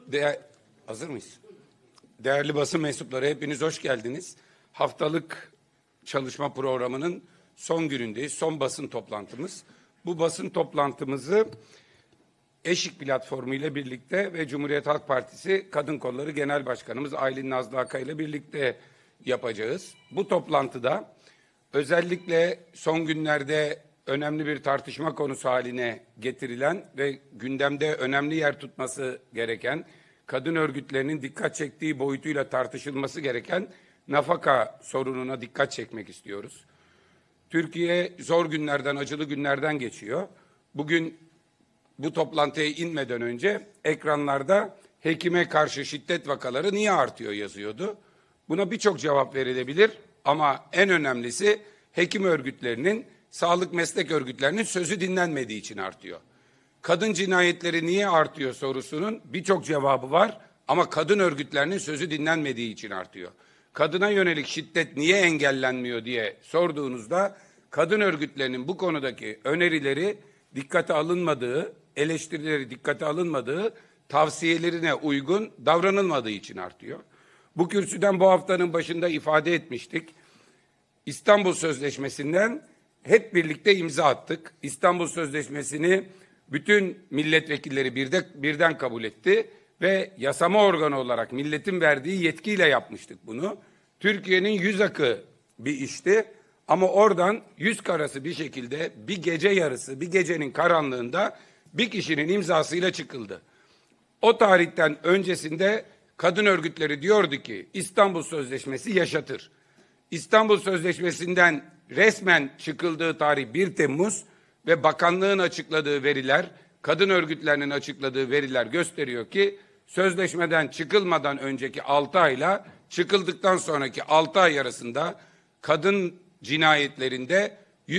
Hazır mıyız? Değerli basın mensupları, hepiniz hoş geldiniz. Haftalık çalışma programının son günündeyiz. Son basın toplantımız. Bu basın toplantımızı Eşik platformu ile birlikte ve Cumhuriyet Halk Partisi Kadın Kolları Genel Başkanımız Aylin Nazlı Akay ile birlikte yapacağız. Bu toplantıda özellikle son günlerde önemli bir tartışma konusu haline getirilen ve gündemde önemli yer tutması gereken, kadın örgütlerinin dikkat çektiği boyutuyla tartışılması gereken nafaka sorununa dikkat çekmek istiyoruz. Türkiye zor günlerden, acılı günlerden geçiyor. Bugün bu toplantıya inmeden önce ekranlarda hekime karşı şiddet vakaları niye artıyor yazıyordu. Buna birçok cevap verilebilir ama en önemlisi hekim örgütlerinin, sağlık meslek örgütlerinin sözü dinlenmediği için artıyor. Kadın cinayetleri niye artıyor sorusunun birçok cevabı var ama kadın örgütlerinin sözü dinlenmediği için artıyor. Kadına yönelik şiddet niye engellenmiyor diye sorduğunuzda kadın örgütlerinin bu konudaki önerileri dikkate alınmadığı, eleştirileri dikkate alınmadığı, tavsiyelerine uygun davranılmadığı için artıyor. Bu kürsüden bu haftanın başında ifade etmiştik. İstanbul Sözleşmesi'nden hep birlikte imza attık. İstanbul Sözleşmesi'ni bütün milletvekilleri birden kabul etti ve yasama organı olarak milletin verdiği yetkiyle yapmıştık bunu. Türkiye'nin yüz akı bir işti ama oradan yüz karası bir şekilde bir gece yarısı, bir gecenin karanlığında bir kişinin imzasıyla çıkıldı. O tarihten öncesinde kadın örgütleri diyordu ki İstanbul Sözleşmesi yaşatır. İstanbul Sözleşmesi'nden resmen çıkıldığı tarih 1 Temmuz ve bakanlığın açıkladığı veriler, kadın örgütlerinin açıkladığı veriler gösteriyor ki sözleşmeden çıkılmadan önceki 6 ayla çıkıldıktan sonraki 6 ay arasında kadın cinayetlerinde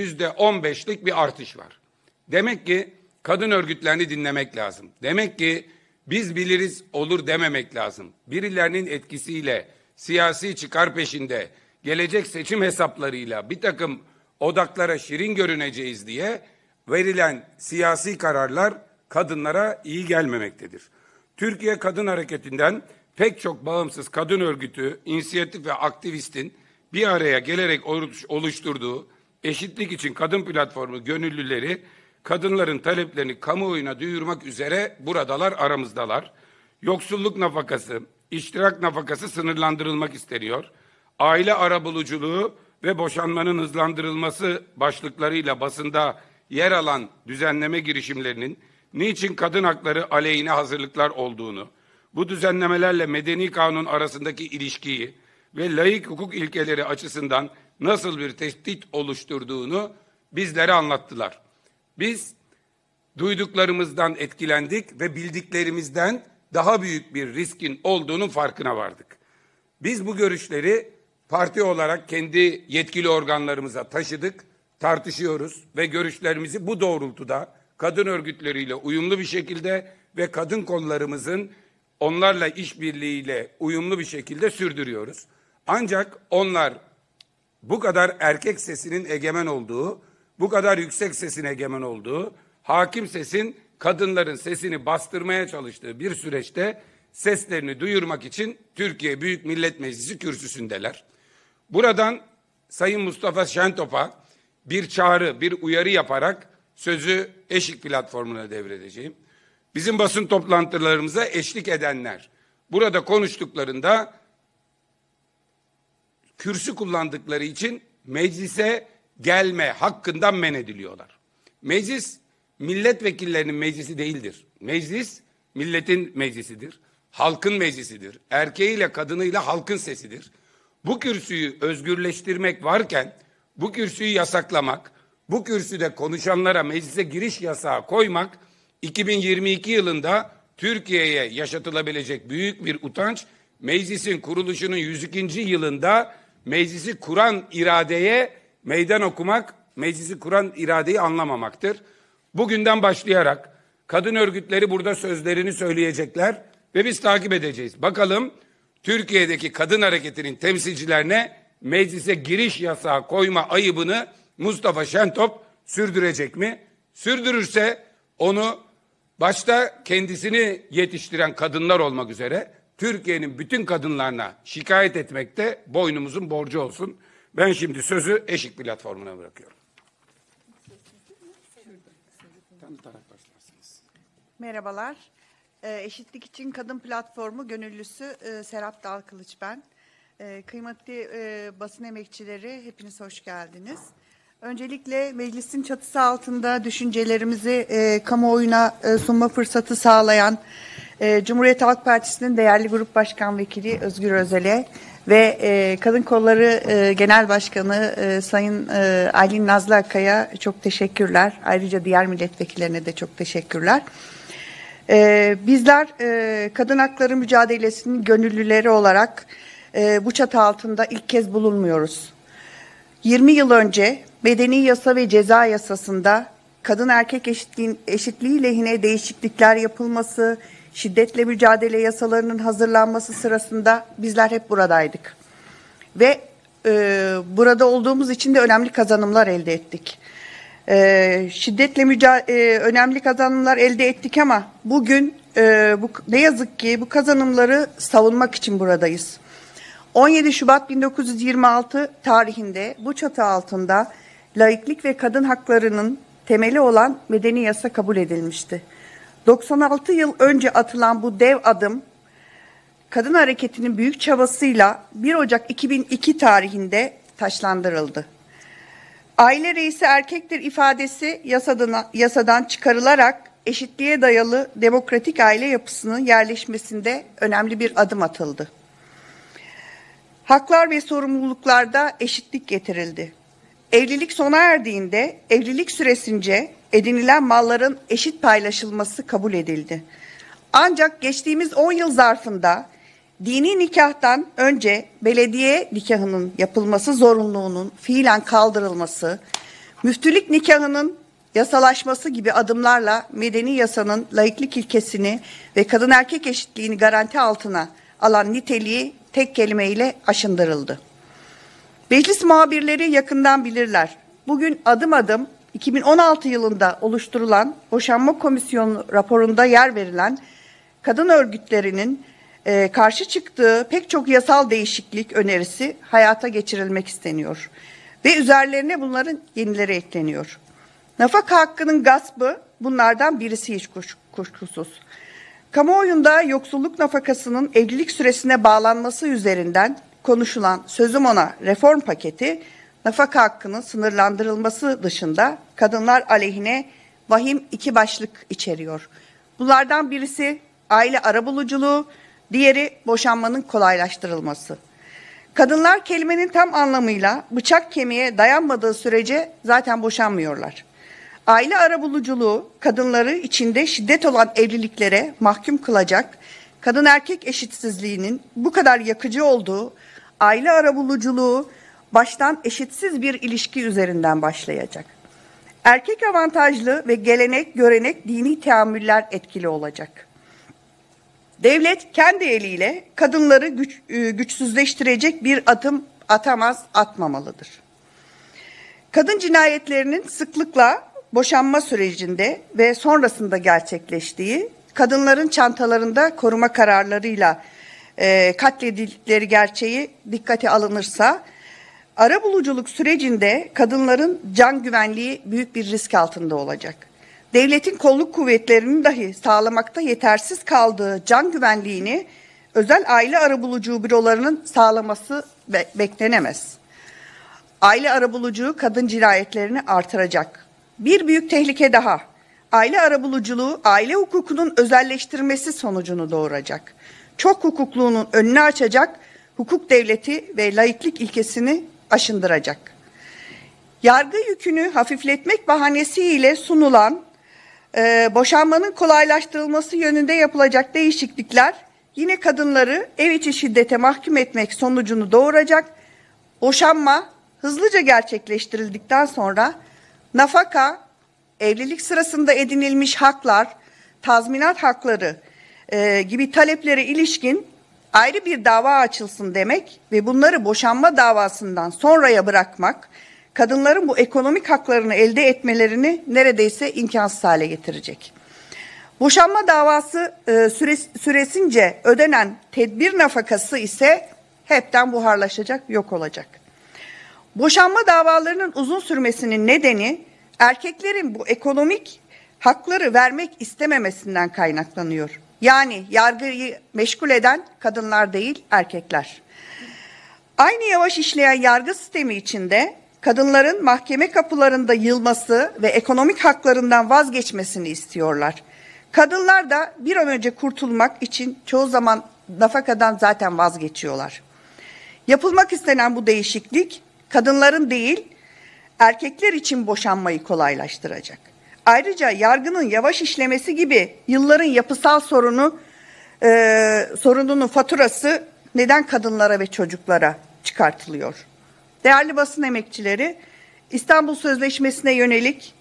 %15'lik bir artış var. Demek ki kadın örgütlerini dinlemek lazım. Demek ki biz biliriz olur dememek lazım. Birilerinin etkisiyle, siyasi çıkar peşinde, gelecek seçim hesaplarıyla bir takım odaklara şirin görüneceğiz diye verilen siyasi kararlar kadınlara iyi gelmemektedir. Türkiye Kadın Hareketi'nden pek çok bağımsız kadın örgütü, inisiyatif ve aktivistin bir araya gelerek oluşturduğu Eşitlik için Kadın Platformu gönüllüleri kadınların taleplerini kamuoyuna duyurmak üzere buradalar, aramızdalar. Yoksulluk nafakası, iştirak nafakası sınırlandırılmak isteniyor. Aile arabuluculuğu ve boşanmanın hızlandırılması başlıklarıyla basında yer alan düzenleme girişimlerinin niçin kadın hakları aleyhine hazırlıklar olduğunu, bu düzenlemelerle medeni kanun arasındaki ilişkiyi ve laik hukuk ilkeleri açısından nasıl bir tehdit oluşturduğunu bizlere anlattılar. Biz duyduklarımızdan etkilendik ve bildiklerimizden daha büyük bir riskin olduğunun farkına vardık. Biz bu görüşleri parti olarak kendi yetkili organlarımıza taşıdık, tartışıyoruz ve görüşlerimizi bu doğrultuda kadın örgütleriyle uyumlu bir şekilde ve kadın kollarımızın onlarla işbirliğiyle uyumlu bir şekilde sürdürüyoruz. Ancak onlar bu kadar erkek sesinin egemen olduğu, bu kadar yüksek sesin egemen olduğu, hakim sesin kadınların sesini bastırmaya çalıştığı bir süreçte seslerini duyurmak için Türkiye Büyük Millet Meclisi kürsüsündeler. Buradan Sayın Mustafa Şentop'a bir çağrı, bir uyarı yaparak sözü Eşik platformuna devredeceğim. Bizim basın toplantılarımıza eşlik edenler, burada konuştuklarında kürsü kullandıkları için meclise gelme hakkından men ediliyorlar. Meclis, milletvekillerinin meclisi değildir. Meclis, milletin meclisidir. Halkın meclisidir. Erkeğiyle kadınıyla halkın sesidir. Bu kürsüyü özgürleştirmek varken, bu kürsüyü yasaklamak, bu kürsüde konuşanlara meclise giriş yasağı koymak, 2022 yılında Türkiye'ye yaşatılabilecek büyük bir utanç, meclisin kuruluşunun 102. yılında meclisi kuran iradeye meydan okumak, meclisi kuran iradeyi anlamamaktır. Bugünden başlayarak kadın örgütleri burada sözlerini söyleyecekler ve biz takip edeceğiz. Bakalım Türkiye'deki kadın hareketinin temsilcilerine meclise giriş yasağı koyma ayıbını Mustafa Şentop sürdürecek mi? Sürdürürse onu başta kendisini yetiştiren kadınlar olmak üzere Türkiye'nin bütün kadınlarına şikayet etmekte boynumuzun borcu olsun. Ben şimdi sözü Eşit Platformu'na bırakıyorum. Merhabalar. Eşitlik İçin Kadın Platformu gönüllüsü Serap Dalkılıç ben. Kıymetli basın emekçileri, hepiniz hoş geldiniz. Öncelikle meclisin çatısı altında düşüncelerimizi kamuoyuna sunma fırsatı sağlayan Cumhuriyet Halk Partisi'nin değerli Grup Başkan Vekili Özgür Özel'e ve Kadın Kolları Genel Başkanı Sayın Aylin Nazlı Akkaya çok teşekkürler. Ayrıca diğer milletvekillerine de çok teşekkürler. Bizler kadın hakları mücadelesinin gönüllüleri olarak bu çatı altında ilk kez bulunmuyoruz. 20 yıl önce Medeni Yasa ve Ceza Yasası'nda kadın erkek eşitliği lehine değişiklikler yapılması, şiddetle mücadele yasalarının hazırlanması sırasında bizler hep buradaydık. Ve burada olduğumuz için de önemli kazanımlar elde ettik. Önemli kazanımlar elde ettik ama bugün ne yazık ki bu kazanımları savunmak için buradayız. 17 Şubat 1926 tarihinde bu çatı altında laiklik ve kadın haklarının temeli olan medeni yasa kabul edilmişti. 96 yıl önce atılan bu dev adım kadın hareketinin büyük çabasıyla 1 Ocak 2002 tarihinde taşlandırıldı. Aile reisi erkektir ifadesi yasadan çıkarılarak eşitliğe dayalı demokratik aile yapısının yerleşmesinde önemli bir adım atıldı. Haklar ve sorumluluklarda eşitlik getirildi. Evlilik sona erdiğinde evlilik süresince edinilen malların eşit paylaşılması kabul edildi. Ancak geçtiğimiz 10 yıl zarfında dini nikahtan önce belediye nikahının yapılması zorunluluğunun fiilen kaldırılması, müftülük nikahının yasalaşması gibi adımlarla medeni yasanın laiklik ilkesini ve kadın erkek eşitliğini garanti altına alan niteliği tek kelimeyle aşındırıldı. Meclis muhabirleri yakından bilirler. Bugün adım adım 2016 yılında oluşturulan Boşanma Komisyonu raporunda yer verilen kadın örgütlerinin karşı çıktığı pek çok yasal değişiklik önerisi hayata geçirilmek isteniyor. Ve üzerlerine bunların yenileri ekleniyor. Nafaka hakkının gaspı bunlardan birisi hiç kuşkusuz. Kamuoyunda yoksulluk nafakasının evlilik süresine bağlanması üzerinden konuşulan sözüm ona reform paketi, nafaka hakkının sınırlandırılması dışında kadınlar aleyhine vahim iki başlık içeriyor. Bunlardan birisi aile arabuluculuğu, diğeri boşanmanın kolaylaştırılması. Kadınlar kelimenin tam anlamıyla bıçak kemiğe dayanmadığı sürece zaten boşanmıyorlar. Aile arabuluculuğu kadınları içinde şiddet olan evliliklere mahkum kılacak, kadın erkek eşitsizliğinin bu kadar yakıcı olduğu aile arabuluculuğu baştan eşitsiz bir ilişki üzerinden başlayacak. Erkek avantajlı ve gelenek, görenek, dini teamüller etkili olacak. Devlet kendi eliyle kadınları güçsüzleştirecek bir adım atamaz, atmamalıdır. Kadın cinayetlerinin sıklıkla boşanma sürecinde ve sonrasında gerçekleştiği, kadınların çantalarında koruma kararlarıyla katledildikleri gerçeği dikkate alınırsa, arabuluculuk sürecinde kadınların can güvenliği büyük bir risk altında olacak. Devletin kolluk kuvvetlerinin dahi sağlamakta yetersiz kaldığı can güvenliğini özel aile arabulucu bürolarının sağlaması beklenemez. Aile arabulucu kadın cinayetlerini artıracak. Bir büyük tehlike daha. Aile arabuluculuğu aile hukukunun özelleştirmesi sonucunu doğuracak. Çok hukukluğunun önünü açacak, hukuk devleti ve laiklik ilkesini aşındıracak. Yargı yükünü hafifletmek bahanesiyle sunulan boşanmanın kolaylaştırılması yönünde yapılacak değişiklikler yine kadınları ev içi şiddete mahkum etmek sonucunu doğuracak. Boşanma hızlıca gerçekleştirildikten sonra nafaka, evlilik sırasında edinilmiş haklar, tazminat hakları gibi taleplere ilişkin ayrı bir dava açılsın demek ve bunları boşanma davasından sonraya bırakmak, kadınların bu ekonomik haklarını elde etmelerini neredeyse imkansız hale getirecek. Boşanma davası süresince ödenen tedbir nafakası ise hepten buharlaşacak, yok olacak. Boşanma davalarının uzun sürmesinin nedeni erkeklerin bu ekonomik hakları vermek istememesinden kaynaklanıyor. Yani yargıyı meşgul eden kadınlar değil, erkekler. Aynı yavaş işleyen yargı sistemi içinde kadınların mahkeme kapılarında yılması ve ekonomik haklarından vazgeçmesini istiyorlar. Kadınlar da bir an önce kurtulmak için çoğu zaman nafakadan zaten vazgeçiyorlar. Yapılmak istenen bu değişiklik kadınların değil, erkekler için boşanmayı kolaylaştıracak. Ayrıca yargının yavaş işlemesi gibi yılların yapısal sorununun faturası neden kadınlara ve çocuklara çıkartılıyor? Değerli basın emekçileri, İstanbul Sözleşmesi'ne yönelik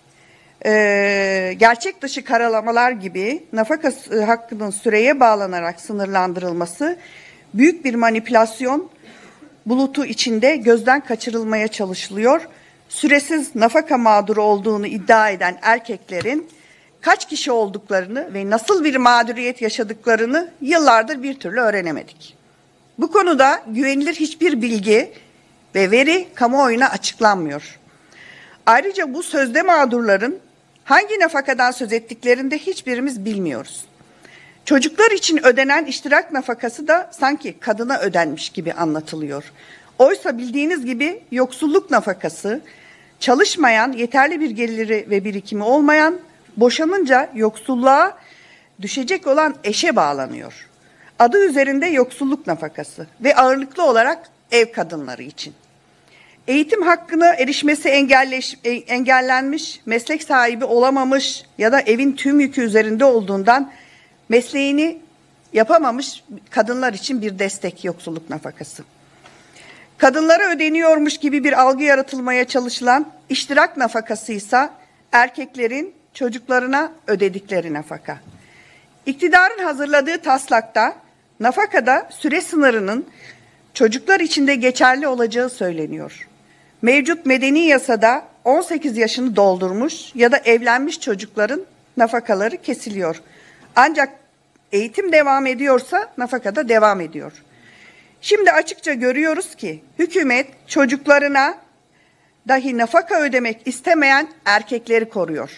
gerçek dışı karalamalar gibi nafaka hakkının süreye bağlanarak sınırlandırılması büyük bir manipülasyon bulutu içinde gözden kaçırılmaya çalışılıyor. Süresiz nafaka mağduru olduğunu iddia eden erkeklerin kaç kişi olduklarını ve nasıl bir mağduriyet yaşadıklarını yıllardır bir türlü öğrenemedik. Bu konuda güvenilir hiçbir bilgi ve veri kamuoyuna açıklanmıyor. Ayrıca bu sözde mağdurların hangi nafakadan söz ettiklerini de hiçbirimiz bilmiyoruz. Çocuklar için ödenen iştirak nafakası da sanki kadına ödenmiş gibi anlatılıyor. Oysa bildiğiniz gibi yoksulluk nafakası, çalışmayan, yeterli bir geliri ve birikimi olmayan, boşanınca yoksulluğa düşecek olan eşe bağlanıyor. Adı üzerinde yoksulluk nafakası ve ağırlıklı olarak ev kadınları için. Eğitim hakkına erişmesi engellenmiş, meslek sahibi olamamış ya da evin tüm yükü üzerinde olduğundan mesleğini yapamamış kadınlar için bir destek yoksulluk nafakası. Kadınlara ödeniyormuş gibi bir algı yaratılmaya çalışılan iştirak nafakası ise erkeklerin çocuklarına ödedikleri nafaka. İktidarın hazırladığı taslakta nafakada süre sınırının çocuklar için de geçerli olacağı söyleniyor. Mevcut medeni yasada 18 yaşını doldurmuş ya da evlenmiş çocukların nafakaları kesiliyor. Ancak eğitim devam ediyorsa nafaka da devam ediyor. Şimdi açıkça görüyoruz ki hükümet çocuklarına dahi nafaka ödemek istemeyen erkekleri koruyor.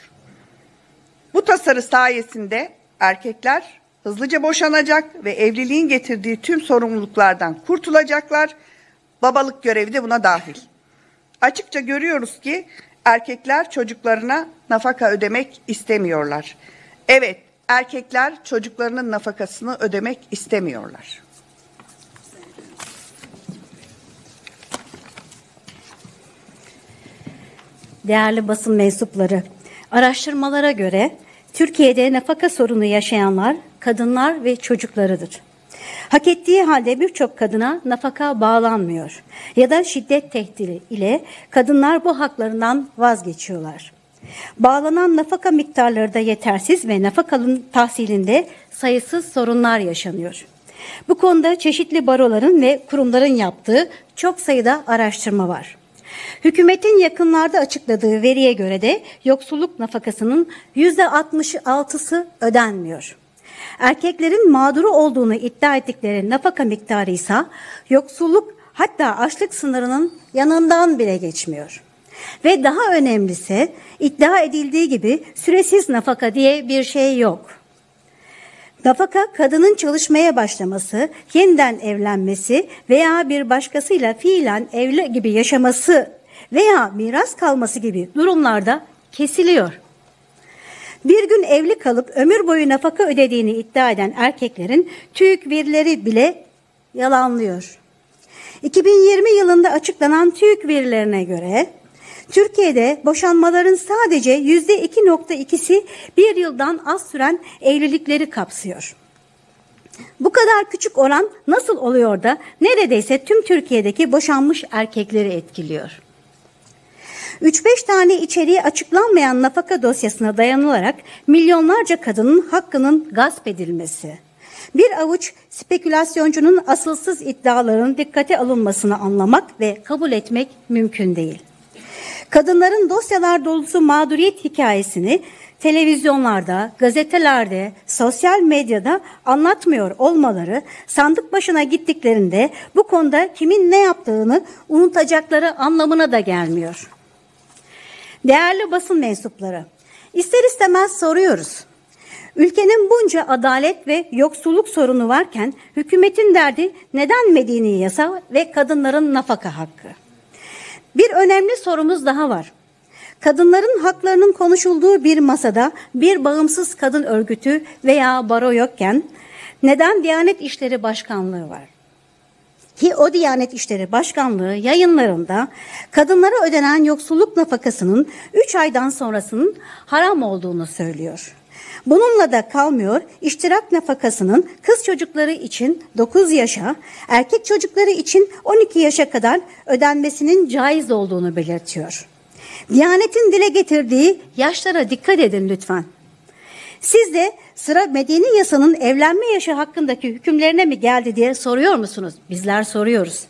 Bu tasarı sayesinde erkekler hızlıca boşanacak ve evliliğin getirdiği tüm sorumluluklardan kurtulacaklar. Babalık görevi de buna dahil. Açıkça görüyoruz ki erkekler çocuklarına nafaka ödemek istemiyorlar. Evet, erkekler çocuklarının nafakasını ödemek istemiyorlar. Değerli basın mensupları, araştırmalara göre Türkiye'de nafaka sorunu yaşayanlar kadınlar ve çocuklarıdır. Hak ettiği halde birçok kadına nafaka bağlanmıyor ya da şiddet tehdidi ile kadınlar bu haklarından vazgeçiyorlar. Bağlanan nafaka miktarları da yetersiz ve nafakanın tahsilinde sayısız sorunlar yaşanıyor. Bu konuda çeşitli baroların ve kurumların yaptığı çok sayıda araştırma var. Hükümetin yakınlarda açıkladığı veriye göre de yoksulluk nafakasının %66'sı ödenmiyor. Erkeklerin mağduru olduğunu iddia ettikleri nafaka miktarı ise yoksulluk hatta açlık sınırının yanından bile geçmiyor. Ve daha önemlisi iddia edildiği gibi süresiz nafaka diye bir şey yok. Nafaka kadının çalışmaya başlaması, yeniden evlenmesi veya bir başkasıyla fiilen evli gibi yaşaması veya miras kalması gibi durumlarda kesiliyor. Bir gün evli kalıp ömür boyu nafaka ödediğini iddia eden erkeklerin TÜİK verileri bile yalanlıyor. 2020 yılında açıklanan TÜİK verilerine göre Türkiye'de boşanmaların sadece %2.2'si bir yıldan az süren evlilikleri kapsıyor. Bu kadar küçük oran nasıl oluyor da neredeyse tüm Türkiye'deki boşanmış erkekleri etkiliyor? 3-5 tane içeriği açıklanmayan nafaka dosyasına dayanılarak milyonlarca kadının hakkının gasp edilmesi, bir avuç spekülasyoncunun asılsız iddialarının dikkate alınmasını anlamak ve kabul etmek mümkün değil. Kadınların dosyalar dolusu mağduriyet hikayesini televizyonlarda, gazetelerde, sosyal medyada anlatmıyor olmaları, sandık başına gittiklerinde bu konuda kimin ne yaptığını unutacakları anlamına da gelmiyor. Değerli basın mensupları, ister istemez soruyoruz. Ülkenin bunca adalet ve yoksulluk sorunu varken hükümetin derdi neden medeni yasa ve kadınların nafaka hakkı? Bir önemli sorumuz daha var. Kadınların haklarının konuşulduğu bir masada bir bağımsız kadın örgütü veya baro yokken neden Diyanet İşleri Başkanlığı var? Ki o Diyanet İşleri Başkanlığı yayınlarında kadınlara ödenen yoksulluk nafakasının 3 aydan sonrasının haram olduğunu söylüyor. Bununla da kalmıyor, iştirak nafakasının kız çocukları için 9 yaşa, erkek çocukları için 12 yaşa kadar ödenmesinin caiz olduğunu belirtiyor. Diyanet'in dile getirdiği yaşlara dikkat edin lütfen. Siz de sıra medeni yasanın evlenme yaşı hakkındaki hükümlerine mi geldi diye soruyor musunuz? Bizler soruyoruz.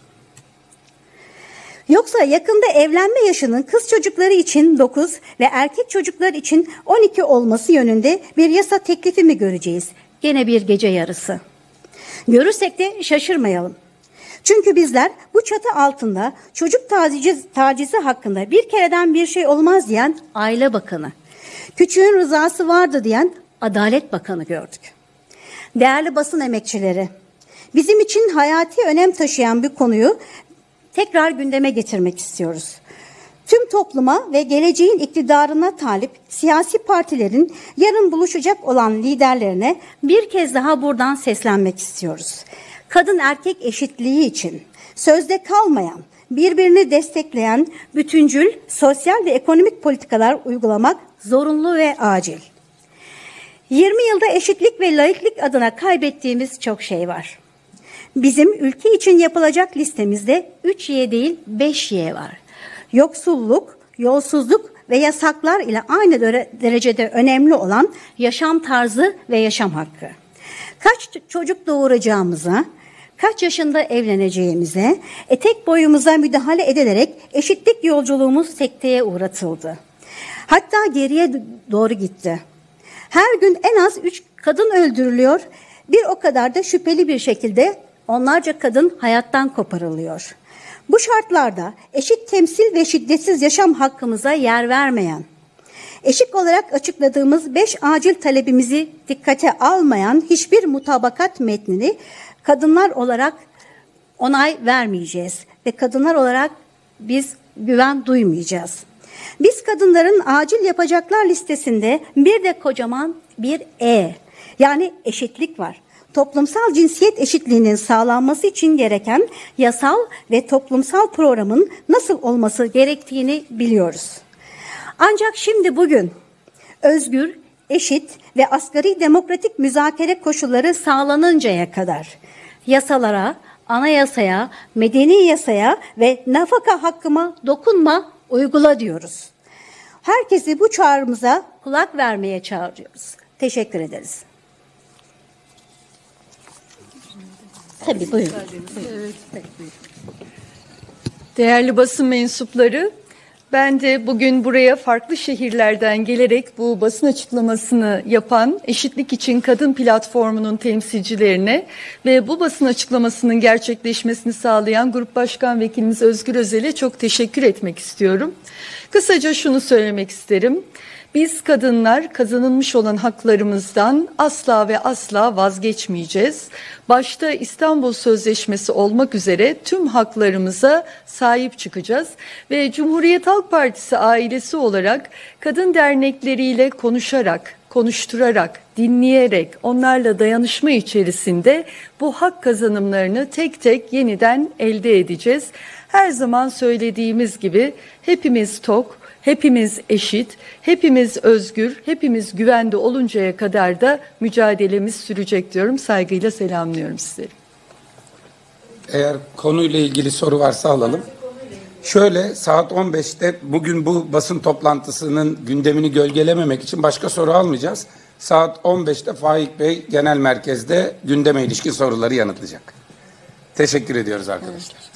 Yoksa yakında evlenme yaşının kız çocukları için 9 ve erkek çocuklar için 12 olması yönünde bir yasa teklifi mi göreceğiz? Gene bir gece yarısı. Görürsek de şaşırmayalım. Çünkü bizler bu çatı altında çocuk tacizi hakkında bir kereden bir şey olmaz diyen Aile Bakanı, küçüğün rızası vardı diyen Adalet Bakanı gördük. Değerli basın emekçileri, bizim için hayati önem taşıyan bir konuyu tekrar gündeme getirmek istiyoruz. Tüm topluma ve geleceğin iktidarına talip siyasi partilerin yarın buluşacak olan liderlerine bir kez daha buradan seslenmek istiyoruz. Kadın erkek eşitliği için sözde kalmayan, birbirini destekleyen bütüncül sosyal ve ekonomik politikalar uygulamak zorunlu ve acil. 20 yılda eşitlik ve laiklik adına kaybettiğimiz çok şey var. Bizim ülke için yapılacak listemizde 3Y değil 5Y var. Yoksulluk, yolsuzluk ve yasaklar ile aynı derecede önemli olan yaşam tarzı ve yaşam hakkı. Kaç çocuk doğuracağımıza, kaç yaşında evleneceğimize, etek boyumuza müdahale edilerek eşitlik yolculuğumuz sekteye uğratıldı. Hatta geriye doğru gitti. Her gün en az 3 kadın öldürülüyor, bir o kadar da şüpheli bir şekilde onlarca kadın hayattan koparılıyor. Bu şartlarda eşit temsil ve şiddetsiz yaşam hakkımıza yer vermeyen, eşik olarak açıkladığımız 5 acil talebimizi dikkate almayan hiçbir mutabakat metnini kadınlar olarak onay vermeyeceğiz ve kadınlar olarak biz güven duymayacağız. Biz kadınların acil yapacaklar listesinde bir de kocaman bir yani eşitlik var. Toplumsal cinsiyet eşitliğinin sağlanması için gereken yasal ve toplumsal programın nasıl olması gerektiğini biliyoruz. Ancak şimdi bugün özgür, eşit ve asgari demokratik müzakere koşulları sağlanıncaya kadar yasalara, anayasaya, medeni yasaya ve nafaka hakkıma dokunma, uygula diyoruz. Herkesi bu çağrımıza kulak vermeye çağırıyoruz. Teşekkür ederiz. Tabii buyurun. Evet. Değerli basın mensupları, ben de bugün buraya farklı şehirlerden gelerek bu basın açıklamasını yapan Eşitlik İçin Kadın Platformu'nun temsilcilerine ve bu basın açıklamasının gerçekleşmesini sağlayan Grup Başkan Vekilimiz Özgür Özel'e çok teşekkür etmek istiyorum. Kısaca şunu söylemek isterim. Biz kadınlar kazanılmış olan haklarımızdan asla ve asla vazgeçmeyeceğiz. Başta İstanbul Sözleşmesi olmak üzere tüm haklarımıza sahip çıkacağız. Ve Cumhuriyet Halk Partisi ailesi olarak kadın dernekleriyle konuşarak, konuşturarak, dinleyerek, onlarla dayanışma içerisinde bu hak kazanımlarını tek tek yeniden elde edeceğiz. Her zaman söylediğimiz gibi hepimiz tok, hepimiz eşit, hepimiz özgür, hepimiz güvende oluncaya kadar da mücadelemiz sürecek diyorum. Saygıyla selamlıyorum sizleri. Eğer konuyla ilgili soru varsa alalım. Şöyle saat 15'te bugün bu basın toplantısının gündemini gölgelememek için başka soru almayacağız. Saat 15'te Faik Bey genel merkezde gündeme ilişkin soruları yanıtlayacak. Teşekkür ediyoruz arkadaşlar.